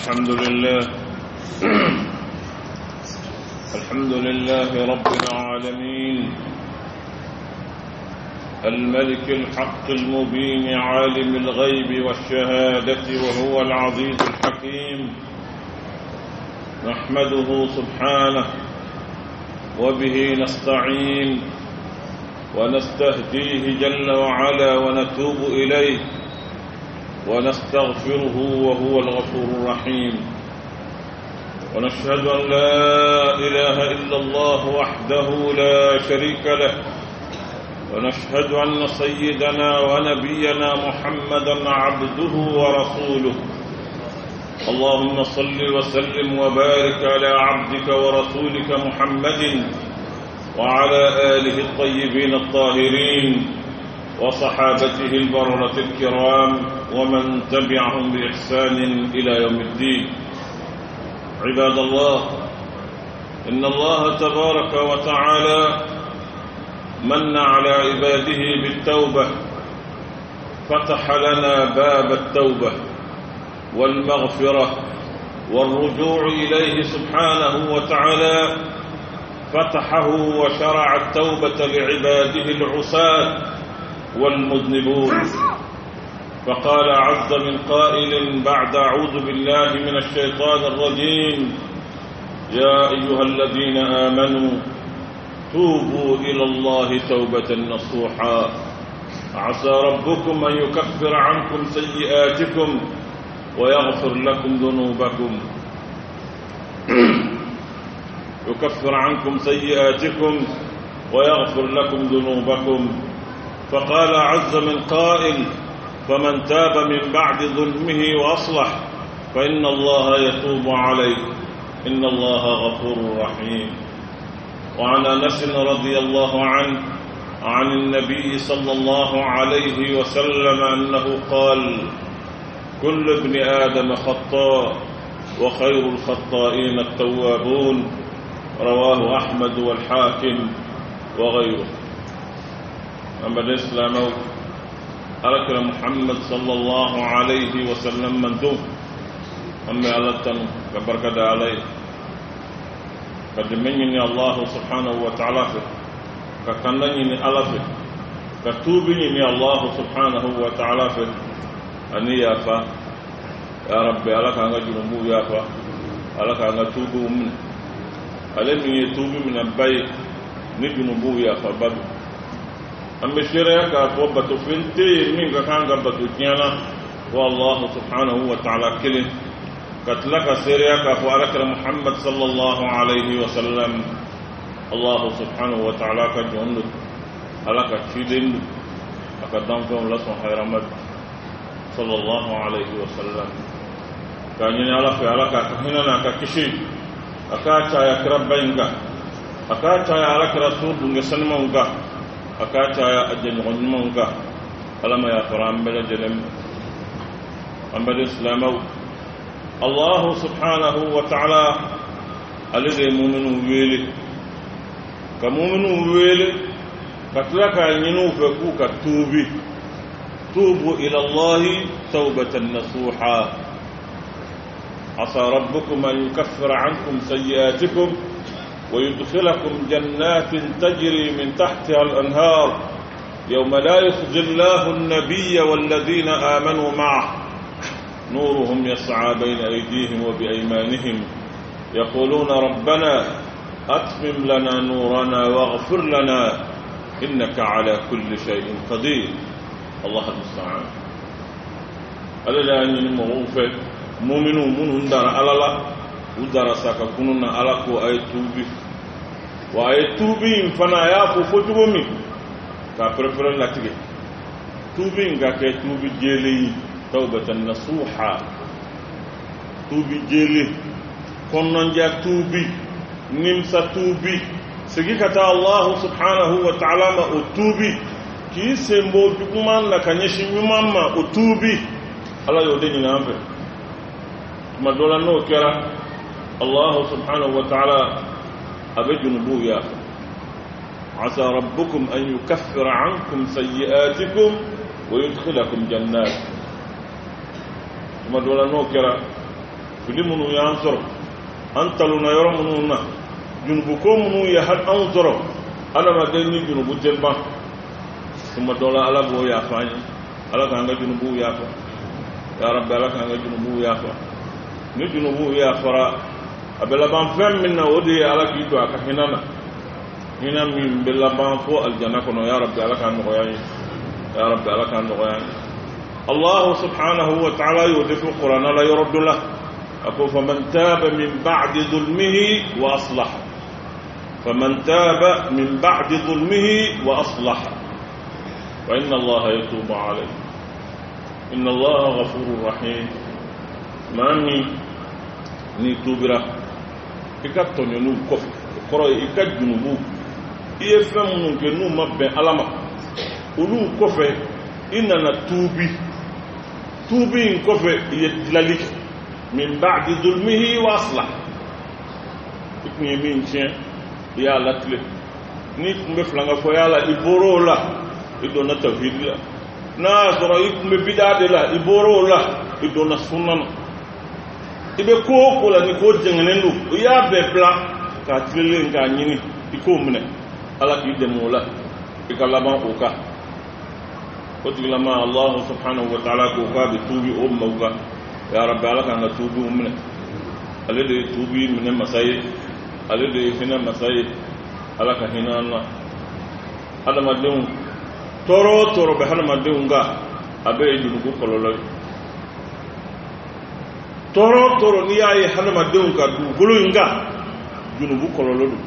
الحمد لله الحمد لله رب العالمين الملك الحق المبين عالم الغيب والشهادة وهو العزيز الحكيم نحمده سبحانه وبه نستعين ونستهديه جل وعلا ونتوب إليه ونستغفره وهو الغفور الرحيم ونشهد أن لا إله إلا الله وحده لا شريك له ونشهد أن سيدنا ونبينا محمدا عبده ورسوله اللهم صل وسلم وبارك على عبدك ورسولك محمد وعلى آله الطيبين الطاهرين وصحابته البررة الكرام ومن تبعهم بإحسان إلى يوم الدين. عباد الله، إن الله تبارك وتعالى من على عباده بالتوبة، فتح لنا باب التوبة والمغفرة والرجوع إليه سبحانه وتعالى، فتحه وشرع التوبة لعباده العصاة والمذنبون. فقال عز من قائل بعد أعوذ بالله من الشيطان الرجيم: يا أيها الذين آمنوا توبوا إلى الله توبة نصوحا عسى ربكم أن يكفر عنكم سيئاتكم ويغفر لكم ذنوبكم يكفر عنكم سيئاتكم ويغفر لكم ذنوبكم. فقال عز من قائل: فمن تاب من بعد ظلمه وأصلح فإن الله يتوب عليه إن الله غفور رحيم. وعن أنس رضي الله عنه عن النبي صلى الله عليه وسلم أنه قال: كل ابن آدم خطاء وخير الخطائين التوابون. رواه أحمد والحاكم وغيره. أما الإسلام أركنا محمد صلى الله عليه وسلم من دوم أما ألتن كبركة عليه قد مني الله سبحانه وتعالى ككنني ألفه كتوبني الله سبحانه وتعالى أني يافا يا ربي ألك أنا جنبو يافا ألك أنا توبو من ألم يتوب من البيت نجنبو يافا بدو أما الشريعة كأفوبة فنتي من كان قبضة كيانا والله سبحانه وتعالى كله كتلك الشريعة كأفوالك محمد صلى الله عليه وسلم الله سبحانه وتعالى كجهنك ألك تشيدين أقدام فيهم لسوا خير مد صلى الله عليه وسلم كان ينعلى في ألك كهننا ككشي أكاتا يكرب بينك أكاتا يعلك رسول دنك سنمونك akata ya ajin gonmonga alama ya faram bela jelem ambal islamu Allah subhanahu wa ta'ala alladhi mu'minu wele ka mu'minu wele katlaka yinu fa ku ka tubu ila Allah tawbatan nasuha asa rabbukum an yukaffira ankum sayyi'atikum ويدخلكم جنات تجري من تحتها الأنهار يوم لا يخزي الله النبي والذين آمنوا معه نورهم يسعى بين أيديهم وبأيمانهم يقولون ربنا أتمم لنا نورنا واغفر لنا إنك على كل شيء قدير. الله المستعان. ألا أن المغوفة مؤمنون من دار على الله udara saka kununa alako ay tubi wa ay tubi mfana yako fotubomi ka preferen latige tubi ngake tubi jeli tawbatan nasuha tubi jeli konnonja tubi nimsa tubi sigikata Allah subhanahu wa ta'ala ma utubi ki sembo dukuman la kanyeshi mimama utubi ala yodeni na ambe madola no kera الله سبحانه وتعالى أبجنبوا يا عسى ربكم أن يكفر عنكم سيئاتكم ويدخلكم جنات ثم دولا نوكرا filimunu yansor antaluna yoromuna junubu ko munu ya had anzoro ala ma deni junubu temba kuma dola ala bo ya fani ala ka nga junubu ya fa ya rabbi ala ka nga junubu ya fa ni junubu ya fara abela ban fem minna odi ala ki to aka hinana hina min bella ban fo aljanna kono ya rabbi ala ka ngo yani ya rabbi ala ka ngo yani Allah subhanahu wa ta'ala yudifu qur'ana la yurdu lahu أقول فمن تاب من بعد ظلمه وأصلح فمن تاب من بعد ظلمه وأصلح وإن الله يتوب عليه إن الله غفور رحيم ما ني توبرا إكتر ينوب كفر قرأ إكتر جنوب إيفهم نكنو مبين ألما أولو كفر إننا توبي كفر يدلالك من بعد ظلمه واصلح ikuni min tien ya latle ni kumbe flanga fo yala iboro la idona tawhid la na zoro ikumbe bidade la iboro la idona sunna ibe ko la ni ko jengenendu ya be bla ka tile nga nyini iko mune ala ki demola ikalama oka ko tilama Allah subhanahu wa ta'ala ko ka bi tubi ummuka ya rabbi ala kan tubi umne ale de tubi mine masai ale de fina masai ala ka hinana adama deun toro be hanama deun ga abe junubu kololo toro ni ayi hanama deun ka du gulu nga junubu kololo du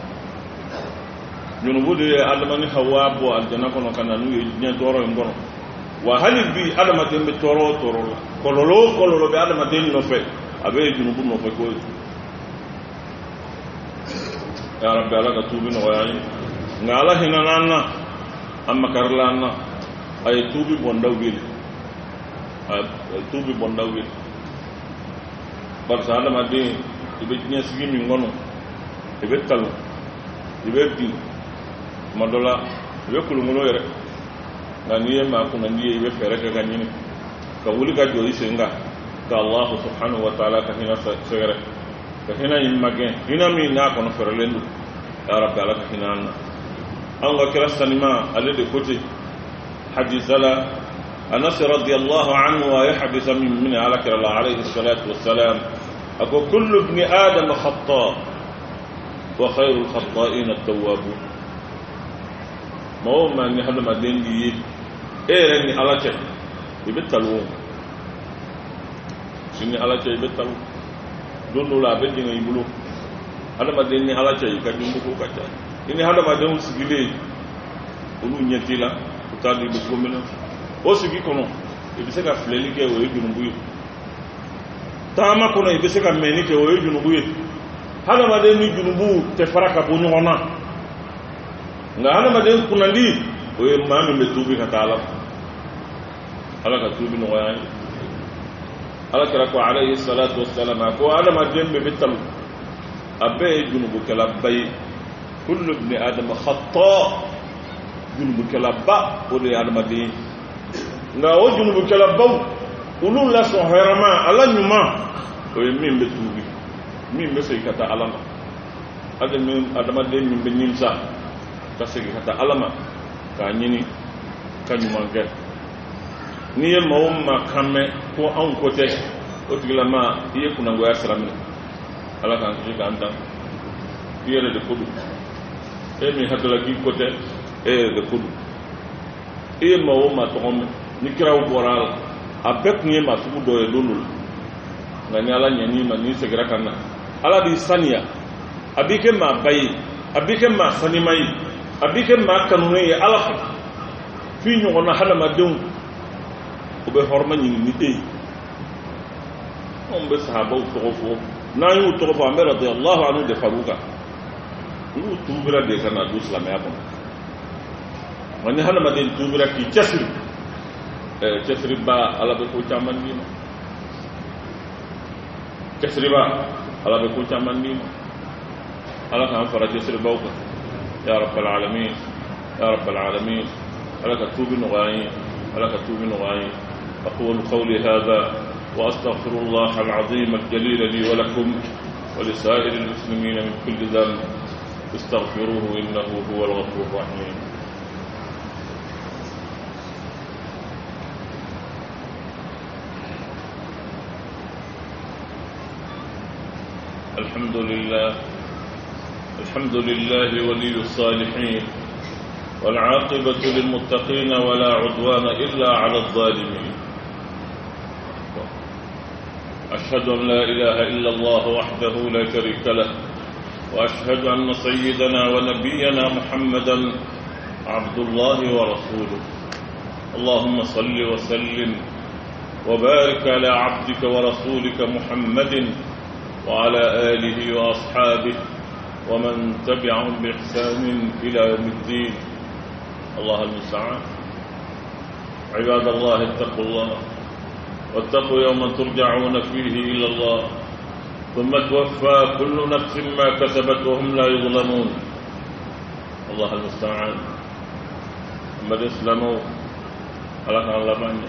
junubu de adama ni hawa bo aljanna kono kananu ye nya toro ngono wa halil bi adama dembe toro kololo be adama den no fe abe junubu no fe ko ya rabbi ala ka tubi no wayani ngala hinanana amma karlana ay tubi bondawil bar sa adama de ibe nya sigi mi ngono ibe talu ibe di madola ibe kulumulo yere ngani ma kuna ndiye ibe fere ka ganyini ka wuli ka jori senga ka Allah subhanahu wa ta'ala ka hina segere ka hina image hina mi na kono ferlendu ya rabbi ala ka hina an ga kirastani ma alade kote hadithala Anas radiyallahu anhu wa yahdith min ala kira alayhi salatu wassalam ako kullu ibn adam khata wa khayrul khata'in at-tawwabun mawma ni hada madendi ni alache ibetalu sini alache ibetalu dondo la be dinga ibulu hada madendi alache ka dumbu ko kacha ini hada madendi sigile ulu nyetila utali be komena o sigi kono ibise ka fleli ke o yujunbu tama kono ibise ka meni ke o yujunbu hada madendi junubu te faraka bunyo ona nga hada madendi kunandi o ye manu be tubi ka taala ala ka tubi no wayani ala kira ko alayhi salatu wassalam ko adama dembe bitam abe junubu kala bay kullu ibn adam khata junubu kala ba o de adama de nga o junubu kala baw ulul la so harama ala nyuma o ye min be tubi min be sey kata alama adama de min be nyimsa ka sey kata alama ka nyini kanyuma nge niye mawma kame ko an kote o tigila ma iye kuna go yasram ala kan ji kan dan yere de kudu e mi hadala gi kote e de kudu e mawma to on ni kiraw boral abek ni ma su do e lulul ngani ala nyani ma ni segra kana ala di sania abike ma bayi abike ma sanimai abike ma kanune ya ala fi nyona hala ma dum ube horma nyini ni dey on be sahaba u togofo na yu togofo amir radiyallahu anhu de faruka yu tubira de kana du islam ya bon wani hala ma de tubira ki chasri ba ala be ko chamandi chasri ba ala be ko chamandi ala kan fara chasri ba ko ya rabbal alamin ala ka tubi no gayi أقول قولي هذا وأستغفر الله العظيم الجليل لي ولكم ولسائر المسلمين من كل ذنب استغفروه إنه هو الغفور الرحيم. الحمد لله ولي الصالحين والعاقبة للمتقين ولا عدوان إلا على الظالمين. أشهد أن لا إله إلا الله وحده لا شريك له وأشهد أن سيدنا ونبينا محمدا عبد الله ورسوله. اللهم صل وسلم وبارك على عبدك ورسولك محمد وعلى آله وأصحابه ومن تبعهم بإحسان إلى يوم الدين. الله المستعان. عباد الله اتقوا الله واتقوا يوما ترجعون فيه إلى الله ثم توفى كل نفس ما كسبت وهم لا يظلمون. الله المستعان. أما الإسلام ألك عن لباني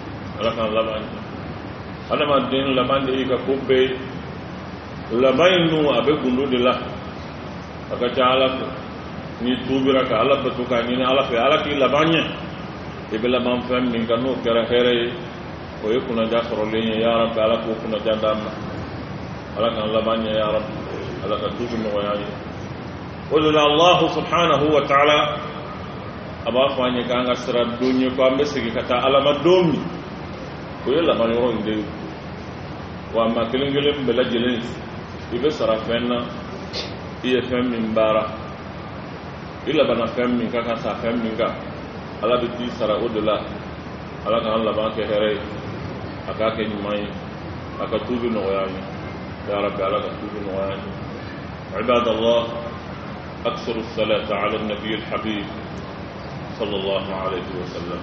أنا ما الدين لباني إيكا كوبي لباني أبي قلود الله أكا على ni tubira ka ala batu ka ni ala fe ala ki labanya e bela ban fam min kanu kera here o yekuna ja soro lenye ya rab ala ko kuna jandam ala kan labanya ya rab ala ka tubu no yayi wala Allah subhanahu wa ta'ala aba fanye ka nga sira dunyo ko ambe sigi kata ala madomi ko yela ban yoro inde wa ma kelengelen bela jelen ibe sarafenna iye fam min bara ila bana fem min ka sa fem min ga ala bi di sara odula ala kan Allah ba ke here aka ke nyimai aka tubu no yaani ya rabbi ala ka tubu no yaani. ibadallah aktharu as-salata ala an-nabiy al-habib sallallahu alayhi wa sallam.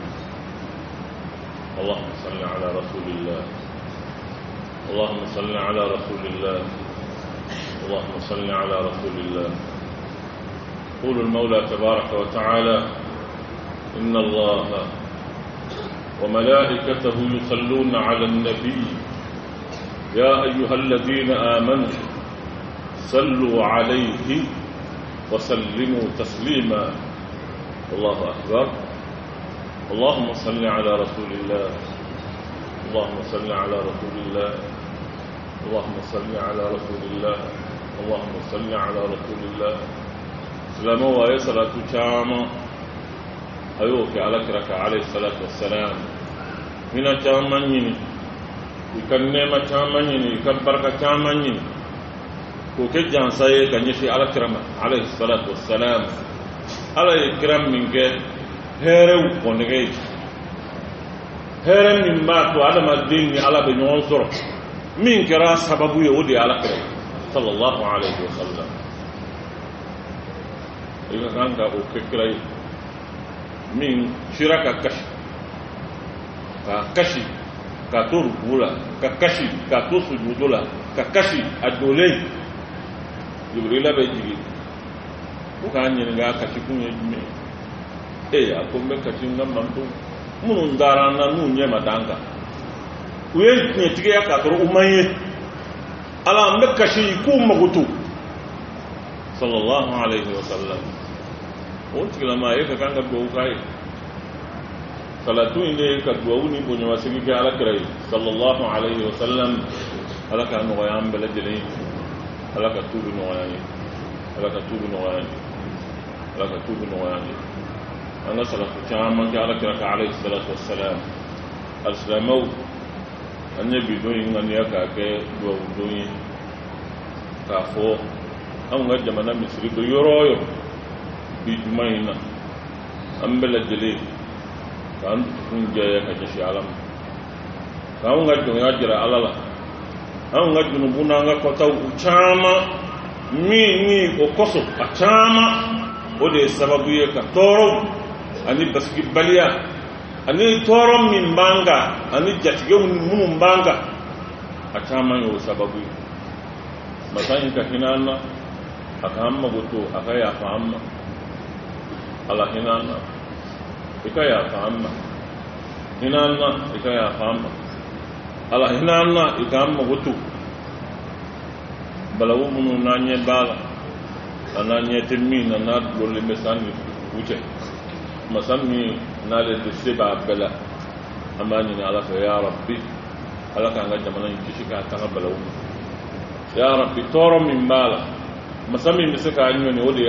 اللهم صل على رسول الله اللهم صل على رسول الله اللهم صل على رسول الله. يقول المولى تبارك وتعالى إن الله وملائكته يصلون على النبي يا أيها الذين آمنوا صلوا عليه وسلموا تسليما. الله أكبر. اللهم صل على رسول الله اللهم صل على رسول الله اللهم صل على رسول الله اللهم صل على رسول الله. سلامه وآيه صلاة شاما أيوك على كرك عليه الصلاة والسلام. هنا شاما يني يكنما شاما يني يكبرك شاما يني كوكي جانسايه كان يشي على كرم عليه الصلاة والسلام على الكرم منك هيرو ونغي هيرم من باتو على ما الدين على بنيون صرف من كرا سببه يودي على كرم صلى الله عليه وسلم. إذا كان كأوكي من شراكة كشي كاتور بولا ككشي كاتور سجودولا ككشي أدولي جبريل بيجي وكان ينغا كشي كون يجمي أكون بكشي نمانتو منون دارانا نون يمدانكا وين نتيجة كاتور أمي على مكشي كون مغتو صلى الله عليه وسلم. وانت لما يكا كان قدوه كاي صلاة إنه كدووني بني واسقك على كري صلى الله عليه وسلم على كأنه غيام بلجلين على كتوب نواني على كتوب نواني على كتوب نواني. أنا صلاة شامك على كرك عليه الصلاة والسلام. السلامو النبي دوين أن يكا كدوه دوين كافو أو جمعنا مصري دو يرويو بجمعنا أمبلا جلي كان تكون جاية كجشي علم كان غجو يجرى على الله كان غجو نبونا غكوتاو uchama mini okoso achama ode sababu yeka toro ani basiki balia ani toro mimbanga ani jatige munu mbanga achama yo sababu masani kahinana akahamma goto akaya fahamma ala hinana ikaya fahamma hinana ikaya fahamma ala hinanna ikam gutu balawu munu nanye bala ananye timmi na nadul mesani wuce masami nale de seba bala amani ala ya rabbi ala kan ga jamana kishika ta balawu ya rabbi toro min bala masami misaka anyo ne wodi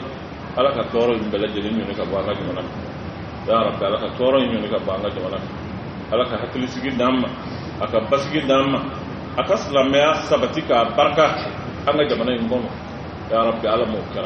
ala ka toro min bala jeli min ka banga jamana ya rabbi ala ka toro min ka banga jamana ala ka hakili sigi damma aka basigi damma aka salamaya sabatika barka anga jamana ingono ya rabbi ala mukara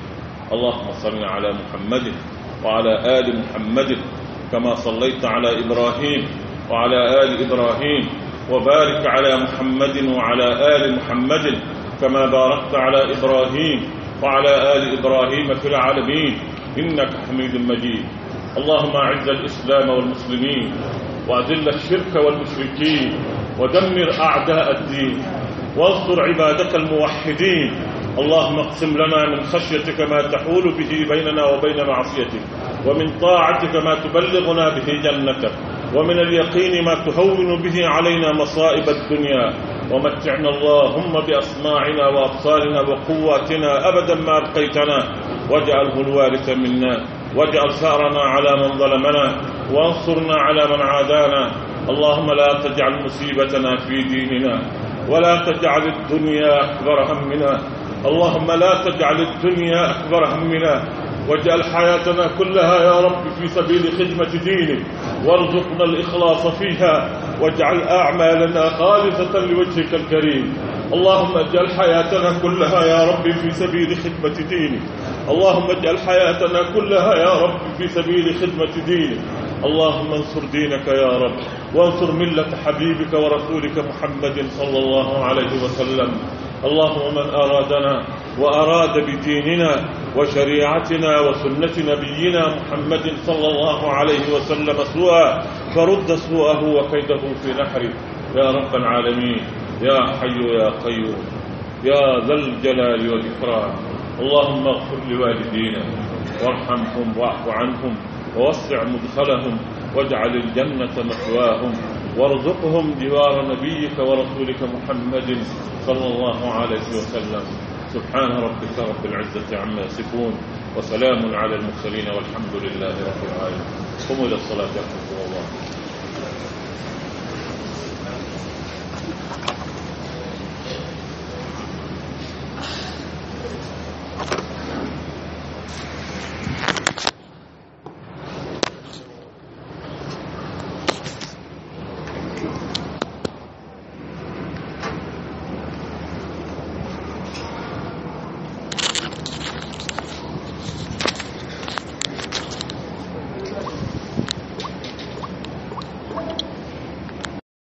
اللهم صل على محمد وعلى آل محمد كما صليت على إبراهيم وعلى آل إبراهيم وبارك على محمد وعلى آل محمد كما باركت على إبراهيم وعلى آل إبراهيم في العالمين إنك حميد مجيد اللهم أعز الإسلام والمسلمين وأذل الشرك والمشركين ودمر أعداء الدين وانصر عبادك الموحدين اللهم اقسم لنا من خشيتك ما تحول به بيننا وبين معصيتك ومن طاعتك ما تبلغنا به جنتك ومن اليقين ما تهون به علينا مصائب الدنيا ومتعنا اللهم بأسماعنا وأبصارنا وقواتنا أبدا ما أبقيتنا واجعله الوارث منا واجعل ثأرنا على من ظلمنا وانصرنا على من عادانا اللهم لا تجعل مصيبتنا في ديننا ولا تجعل الدنيا أكبر همنا اللهم لا تجعل الدنيا أكبر همنا واجعل حياتنا كلها يا رب في سبيل خدمة دينك وارزقنا الإخلاص فيها واجعل أعمالنا خالصة لوجهك الكريم اللهم اجعل حياتنا كلها يا رب في سبيل خدمة دينك اللهم اجعل حياتنا كلها يا رب في سبيل خدمة دينك اللهم انصر دينك يا رب وانصر ملة حبيبك ورسولك محمد صلى الله عليه وسلم اللهم من أرادنا وأراد بديننا وشريعتنا وسنة نبينا محمد صلى الله عليه وسلم سوءا فرد سوءه وكيده في نحره يا رب العالمين يا حي يا قيوم يا ذا الجلال والإكرام اللهم اغفر لوالدينا وارحمهم واعف عنهم ووسع مدخلهم واجعل الجنة مثواهم وارزقهم جوار نبيك ورسولك محمد صلى الله عليه وسلم سبحان ربك رب العزة عما يصفون وسلام على المرسلين والحمد لله رب العالمين قوموا إلى الصلاة.